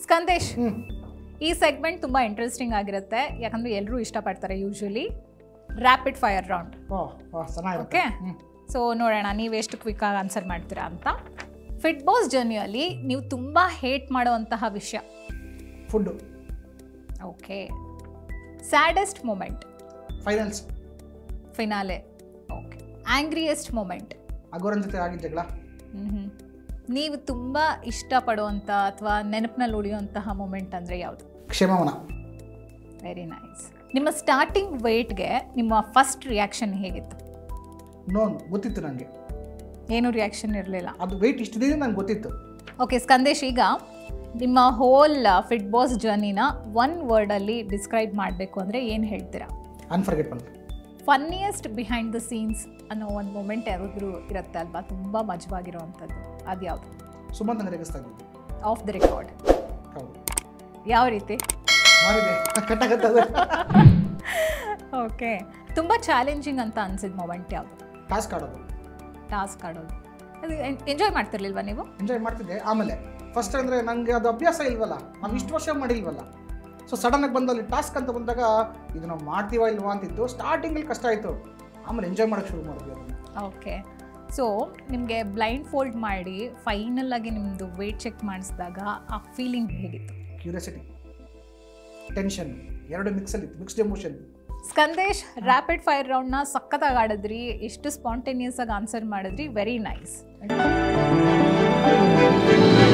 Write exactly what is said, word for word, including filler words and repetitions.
ಸ್ಕಂದೇಶ್, ಈ ಸೆಗ್ಮೆಂಟ್ ತುಂಬ ಇಂಟ್ರೆಸ್ಟಿಂಗ್ ಆಗಿರುತ್ತೆ, ಯಾಕಂದರೆ ಎಲ್ಲರೂ ಇಷ್ಟಪಡ್ತಾರೆ usually. Rapid fire round. Okay, so ನೋಡೋಣ ನೀವು ಎಷ್ಟು ಕ್ವಿಕ್ಕಾಗಿ ಆನ್ಸರ್ ಮಾಡ್ತೀರಾ ಅಂತ. ಫಿಟ್ ಬಾಸ್ ಜರ್ನಿಯಲ್ಲಿ ನೀವು ತುಂಬ ಹೇಟ್ ಮಾಡುವಂತಹ ವಿಷಯ? Food. Okay. Saddest moment? Finals. Finale. Okay. Angriest moment? ಅಗೋರನ್ ಜೊತೆ ಆಗಿದ್ದ ಜಗಳ. ಹ್ಞೂ ನೀವು ತುಂಬ ಇಷ್ಟಪಡುವಂಥ ಅಥವಾ ನೆನಪಿನಲ್ಲಿ ಉಳಿಯುವಂತಹ ಮೂಮೆಂಟ್ ಅಂದರೆ ಯಾವುದು? ಕ್ಷಮಾವನ. Very nice. ನಿಮ್ಮ ಸ್ಟಾರ್ಟಿಂಗ್ ವೆಯ್ಟ್ಗೆ ನಿಮ್ಮ ಫಸ್ಟ್ ರಿಯಾಕ್ಷನ್ ಹೇಗಿತ್ತು? ನೋನ್ ಗೊತ್ತಿತ್ತು ನನಗೆ. ಏನು ರಿಯಾಕ್ಷನ್ ಇರಲಿಲ್ಲ? ಅದು ವೆಯ್ಟ್ ಇಷ್ಟಿದೆ ನಂಗೆ ಗೊತ್ತಿತ್ತು. ಓಕೆ ಸ್ಕಂದೇಶ್, ಈಗ ನಿಮ್ಮ ಹೋಲ್ ಫಿಟ್ ಬಾಸ್ ಜರ್ನಿನ ಒನ್ ವರ್ಡಲ್ಲಿ ಡಿಸ್ಕ್ರೈಬ್ ಮಾಡಬೇಕು ಅಂದರೆ ಏನು ಹೇಳ್ತೀರಾ? Unforgettable. Funniest behind the scenes ಅನ್ನೋ ಒಂದು ಮೂಮೆಂಟ್ ಯಾವಾದರೂ ಇರುತ್ತೆ ಅಲ್ವಾ, ತುಂಬ ಮಜವಾಗಿರುವಂಥದ್ದು, ಅದು ಯಾವುದು? ಸುಮಂತ್ ನನಗೆ ರೇಗಿಸ್ತಾ ಇದ್ದು. Off the record. ಹೌದು. ಯಾವ ರೀತಿ? ಮಾಡಿದೆ ಕಟ್ಟಾಗತ್ತದ. ಓಕೆ. ತುಂಬ ಚಾಲೆಂಜಿಂಗ್ ಅಂತ ಅನ್ಸಿದ ಮೂಮೆಂಟ್ ಯಾವುದು? ಟಾಸ್ಕ್ ಆಡೋದು. ಟಾಸ್ಕ್ ಆಡೋದು. ಅದು ಎಂಜಾಯ್ ಮಾಡ್ತಿರ್ಲಿಲ್ವಾ ನೀವು? ಎಂಜಾಯ್ ಮಾಡ್ತಿದ್ದೆ. ಆಮೇಲೆ ಫಸ್ಟ್ ಅಂದರೆ ನನಗೆ ಅದು ಅಭ್ಯಾಸ ಇಲ್ವಲ್ಲ, ನಾವು ಇಷ್ಟು ವರ್ಷ ಮಾಡಿಲ್ವಲ್ಲ. ಸೊ ಸಡನ್ನಾಗಿ ಬಂದಲ್ಲಿ ಟಾಸ್ಕ್ ಅಂತ ಬಂದಾಗ ಇದು ನಾವು ಮಾಡ್ತೀವ ಇಲ್ವಾ ಅಂತಿದ್ದು. ಸ್ಟಾರ್ಟಿಂಗಲ್ಲಿ ಕಷ್ಟ ಆಯಿತು, ಆಮೇಲೆ ಎಂಜಾಯ್ ಮಾಡೋಕ್ಕೆ ಶುರು ಮಾಡಿದ್ವಿ ಅದನ್ನು. ಓಕೆ. ಸೊ ನಿಮಗೆ ಬ್ಲೈಂಡ್ ಫೋಲ್ಡ್ ಮಾಡಿ ಫೈನಲ್ ಆಗಿ ನಿಮ್ಮದು ವೇಟ್ ಚೆಕ್ ಮಾಡಿಸಿದಾಗ ಆ ಫೀಲಿಂಗ್ ಹೇಗಿತ್ತು? ಕ್ಯೂರಿಯಾಸಿಟಿ, ಟೆನ್ಷನ್ ಎರಡು ಮಿಕ್ಸಲ್ಲಿ, mixed emotion. Skandesh, rapid fire ರೌಂಡ್ನ ಸಖತ್ತಾಗಿ ಆಡಿದ್ರಿ, ಎಷ್ಟು ಸ್ಪಾಂಟೇನಿಯಸ್ ಆಗಿ ಆನ್ಸರ್ ಮಾಡಿದ್ರಿ, ವೆರಿ ನೈಸ್.